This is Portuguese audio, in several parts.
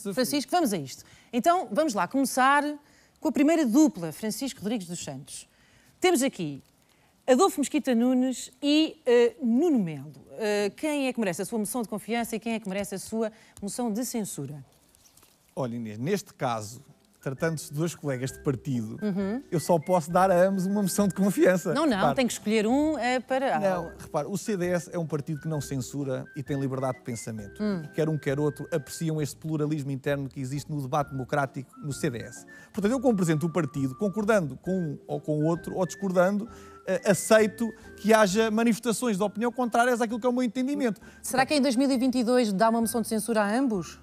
Francisco, vamos a isto. Então, vamos lá começar com a primeira dupla, Francisco Rodrigues dos Santos. Temos aqui Adolfo Mesquita Nunes e Nuno Melo. Quem é que merece a sua moção de confiança e quem é que merece a sua moção de censura? Olha, Inês, neste caso, tratando-se de dois colegas de partido, eu só posso dar a ambos uma moção de confiança. Não, repare, tem que escolher um para... Não, repare, o CDS é um partido que não censura e tem liberdade de pensamento. Quer um, quer outro, apreciam este pluralismo interno que existe no debate democrático no CDS. Portanto, eu como presidente do partido, concordando com um ou com o outro, ou discordando, aceito que haja manifestações de opinião contrárias àquilo que é o meu entendimento. Será que em 2022 dá uma moção de censura a ambos?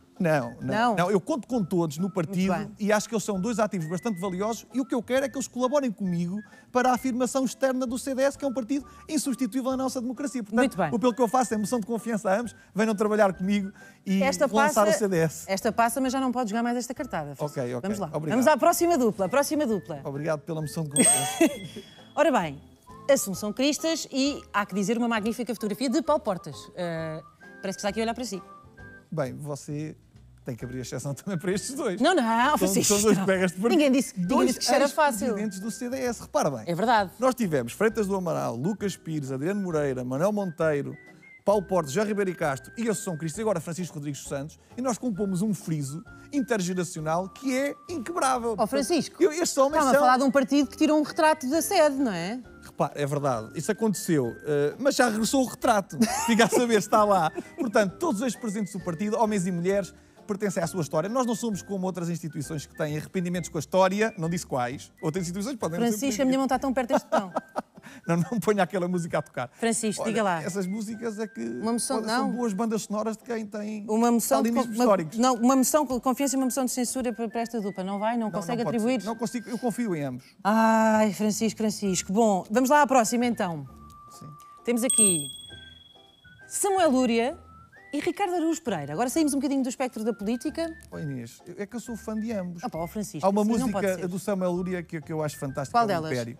Não. Eu conto com todos no partido e acho que eles são dois ativos bastante valiosos e o que eu quero é que eles colaborem comigo para a afirmação externa do CDS, que é um partido insubstituível na nossa democracia. Portanto, pelo que eu faço é moção de confiança a ambos, venham trabalhar comigo e lançar o CDS. Esta passa, mas já não pode jogar mais esta cartada. Ok. Vamos lá. Obrigado. Vamos à próxima dupla. Obrigado pela moção de confiança. Ora bem, Assunção Cristas e, há que dizer, uma magnífica fotografia de Paulo Portas. Parece que está aqui a olhar para si. Bem, você tem que abrir a exceção também para estes dois. Não, Francisco. São dois colegas de partido. Ninguém disse que isto era fácil. Presidentes do CDS. Repara bem. É verdade. Nós tivemos Freitas do Amaral, Lucas Pires, Adriano Moreira, Manuel Monteiro, Paulo Portas, João Ribeiro e Castro e Assunção Cristas e agora Francisco Rodrigues dos Santos e nós compomos um friso intergeracional que é inquebrável. Francisco, estes homens estava a falar de um partido que tirou um retrato da sede, não é? Repare, é verdade, isso aconteceu, mas já regressou o retrato. Fica a saber, está lá. Portanto, todos os ex-presidentes do partido, homens e mulheres, pertencem à sua história. Nós não somos como outras instituições que têm arrependimentos com a história, não disse quais. Outras instituições podem... Francisco, a minha mão está tão perto deste botão. Não ponha aquela música a tocar. Francisco, diga lá. Essas músicas é que são boas bandas sonoras de quem tem uma moção históricos. Uma moção de confiança e uma moção de censura para esta dupla. Não vai? Não consegue atribuir? Não consigo, eu confio em ambos. Ai, Francisco. Bom, vamos lá à próxima então. Sim. Temos aqui Samuel Lúria e Ricardo Araújo Pereira. Agora saímos um bocadinho do espectro da política. Inês, é que eu sou fã de ambos. Francisco, há uma assim música do Samuel Lúria que eu acho fantástica. Qual delas? Império.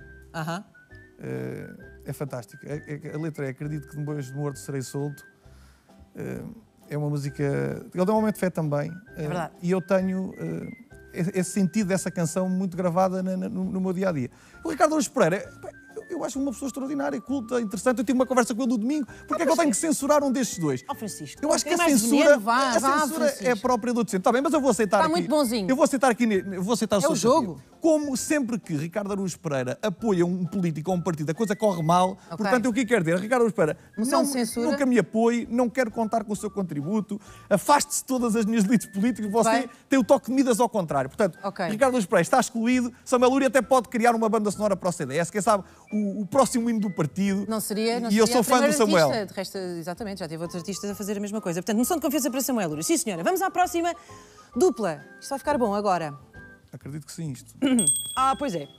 É fantástico. A letra é Acredito que depois de morto serei solto. É uma música... Ele dá um momento de fé também. É verdade. E eu tenho esse sentido dessa canção muito gravada no meu dia-a-dia. O Ricardo Araújo Pereira... Eu acho uma pessoa extraordinária, culta, interessante. Eu tive uma conversa com ele no domingo. Porque é que eu tenho que censurar um destes dois? Francisco, eu acho que a censura, Francisco. É própria do docente. Está bem, mas eu vou aceitar aqui. Está muito bonzinho. Eu vou aceitar aqui. Eu vou aceitar o jogo. Como sempre que Ricardo Araújo Pereira apoia um político ou um partido, a coisa corre mal. Portanto, eu o que quero dizer? Ricardo Araújo Pereira, nunca me apoie, não quero contar com o seu contributo, afaste-se de todas as minhas elites políticas, você tem o toque de Midas ao contrário. Portanto, Ricardo Araújo Pereira está excluído, Samuel Lúria até pode criar uma banda sonora para o CDS, quem sabe o próximo hino do partido. Não seria eu sou fã do Samuel. De resto, exatamente, já teve outros artistas a fazer a mesma coisa. Portanto, moção de confiança para Samuel Lúria. Sim, senhora. Vamos à próxima dupla. Isto vai ficar bom agora. Acredito que sim, isto. Pois é.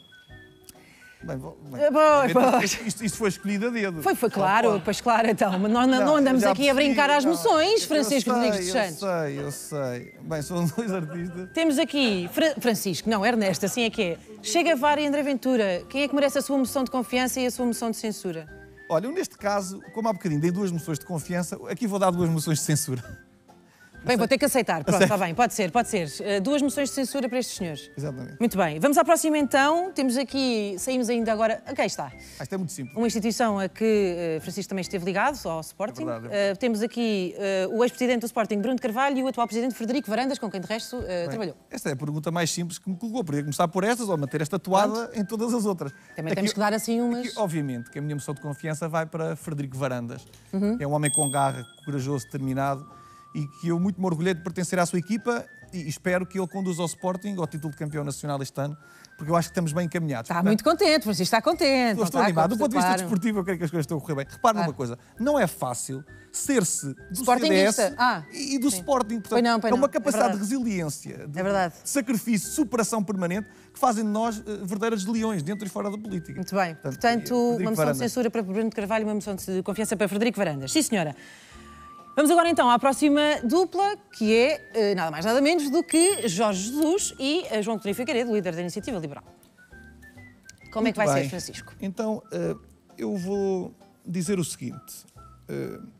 Isto foi escolhido a dedo. Foi claro, pois claro, então. Mas nós não andamos aqui a brincar às moções, Francisco Rodrigues dos Santos. Eu sei. Bem, são dois artistas. Temos aqui Ernesto, assim é que é. Chega VAR e André Ventura. Quem é que merece a sua moção de confiança e a sua moção de censura? Olha, eu neste caso, como há bocadinho dei duas moções de confiança, aqui vou dar duas moções de censura. Bem, vou ter que aceitar. Pronto, está bem, pode ser. Duas moções de censura para estes senhores. Exatamente. Muito bem. Vamos à próxima então. Temos aqui, saímos ainda agora... Aqui está. Isto é muito simples. Uma instituição a que Francisco também esteve ligado, ao Sporting. É verdade. Temos aqui o ex-presidente do Sporting, Bruno de Carvalho, e o atual presidente, Frederico Varandas, com quem de resto trabalhou. Esta é a pergunta mais simples que me colocou. Podia começar por estas ou manter esta toada em todas as outras. Também temos que dar assim umas... Aqui, obviamente que a minha moção de confiança vai para Frederico Varandas. É um homem com garra, corajoso, determinado, e que eu muito me orgulhei de pertencer à sua equipa e espero que ele conduza ao Sporting ao título de campeão nacional este ano, porque eu acho que estamos bem encaminhados. Está muito contente, Francisco, está contente. Estou animado. Do ponto de vista desportivo, eu creio que as coisas estão a correr bem. Repare numa coisa, não é fácil ser-se do CDS e do Sporting. Portanto, é uma capacidade de resiliência, de sacrifício, de superação permanente, que fazem de nós verdadeiros leões, dentro e fora da política. Muito bem. Portanto, uma moção de censura para Bruno de Carvalho e uma moção de confiança para Frederico Varandas. Sim, senhora. Vamos agora então à próxima dupla, que é nada mais nada menos do que Jorge Jesus e João Coutinho Figueiredo, líder da Iniciativa Liberal. Como é que vai ser, Francisco? Então, eu vou dizer o seguinte.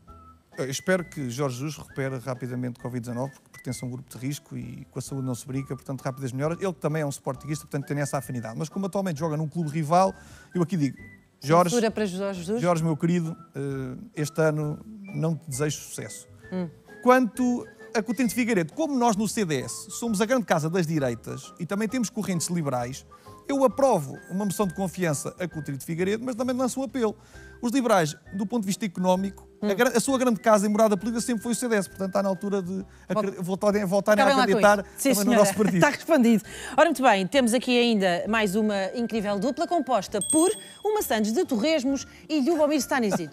Eu espero que Jorge Jesus recupere rapidamente Covid-19, porque pertence a um grupo de risco e com a saúde não se brinca, portanto, rápidas melhoras. Ele também é um sportinguista, portanto, tem essa afinidade. Mas como atualmente joga num clube rival, eu aqui digo, Jorge, para Jorge Jesus? Jorge, meu querido, este ano não te desejo sucesso. Quanto a Coutinho de Figueiredo, como nós no CDS somos a grande casa das direitas e também temos correntes liberais, eu aprovo uma moção de confiança a Coutinho de Figueiredo, mas também lanço um apelo. Os liberais, do ponto de vista económico, a sua grande casa e morada política sempre foi o CDS, portanto está na altura de voltarem a acreditar no nosso partido. Está respondido. Ora, muito bem, temos aqui ainda mais uma incrível dupla composta por uma Santos de Torresmos e Ljubomir Stanisic.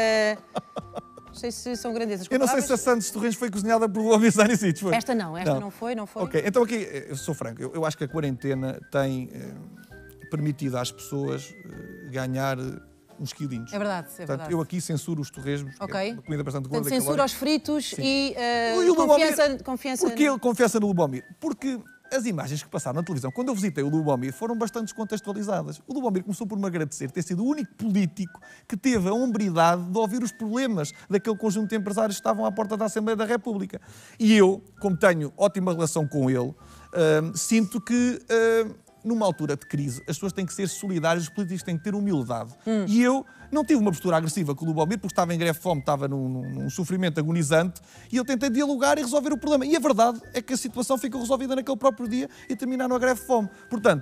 Não sei se são grandezas. Eu não sei se a Santos de Torresmos foi cozinhada por Ljubomir Stanisic. Esta não foi. Ok, então aqui, eu sou franco, eu acho que a quarentena tem permitido às pessoas ganhar uns quilinhos. É verdade. Portanto, eu aqui censuro os torresmos, que é uma comida bastante gorda. Portanto, censura os fritos. Sim. E confiança... Porquê ele confiança no Ljubomir? Porque as imagens que passaram na televisão, quando eu visitei o Ljubomir, foram bastante descontextualizadas. O Ljubomir começou por me agradecer ter sido o único político que teve a hombridade de ouvir os problemas daquele conjunto de empresários que estavam à porta da Assembleia da República. E eu, como tenho ótima relação com ele, sinto que... numa altura de crise, as pessoas têm que ser solidárias, os políticos têm que ter humildade. E eu não tive uma postura agressiva com o Ljubomir, porque estava em greve de fome, estava num sofrimento agonizante, e eu tentei dialogar e resolver o problema. E a verdade é que a situação ficou resolvida naquele próprio dia e terminaram a greve de fome. Portanto,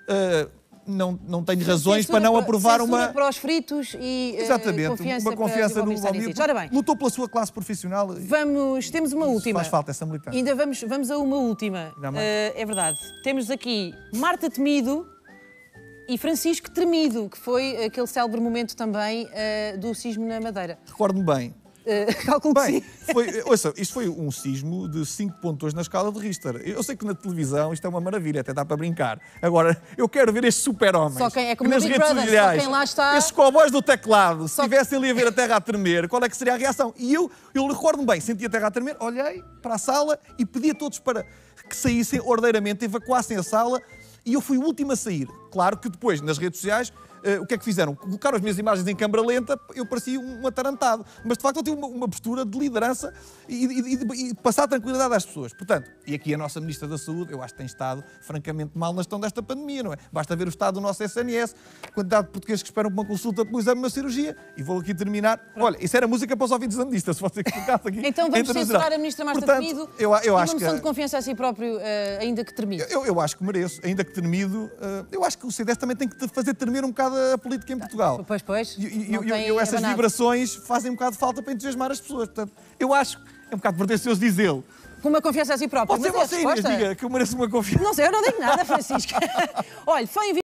não tenho razões para não aprovar uma... para os fritos e uma confiança no Ljubomir. Ora bem, lutou pela sua classe profissional. Temos uma última. Faz falta essa militância. Ainda vamos a uma última. É verdade. Temos aqui Marta Temido e Francisco Tremido, que foi aquele célebre momento também do sismo na Madeira. Recordo-me bem. Calculo que sim. Ouça, isto foi um sismo de 5.2 na escala de Richter. Eu sei que na televisão isto é uma maravilha, até dá para brincar. Agora, eu quero ver estes super-homens. Só quem é como nas Big redes Brother, sociais, só quem lá está... esses cowboys do teclado, se estivessem ali a ver a terra a tremer, qual é que seria a reação? E eu recordo-me bem, senti a terra a tremer, olhei para a sala e pedi a todos para que saíssem ordeiramente, evacuassem a sala, e eu fui o último a sair. Claro que depois, nas redes sociais, o que é que fizeram? Colocaram as minhas imagens em câmara lenta, eu parecia um atarantado. Mas, de facto, eu tive uma postura de liderança e passar tranquilidade às pessoas. Portanto, e aqui a nossa Ministra da Saúde, eu acho que tem estado francamente mal na gestão desta pandemia, não é? Basta ver o estado do nosso SNS, quantidade de portugueses que esperam por uma consulta, por um exame, uma cirurgia. E vou aqui terminar. Olha, isso era música para os ouvidos andistas, se você colocasse aqui. Então vamos censurar a Ministra Marta Temido eu acho uma moção de confiança a si próprio, ainda que termine. Eu acho que mereço, ainda que termido. Eu acho que o CDS também tem que fazer tremer um bocado a política em Portugal. Pois. E essas vibrações fazem um bocado de falta para entusiasmar as pessoas. Portanto, eu acho que é um bocado pretencioso dizê-lo. Com uma confiança a si próprio. Pode ser você, Inês, diga que eu mereço uma confiança. Não sei, eu não digo nada, Francisco. Olha, foi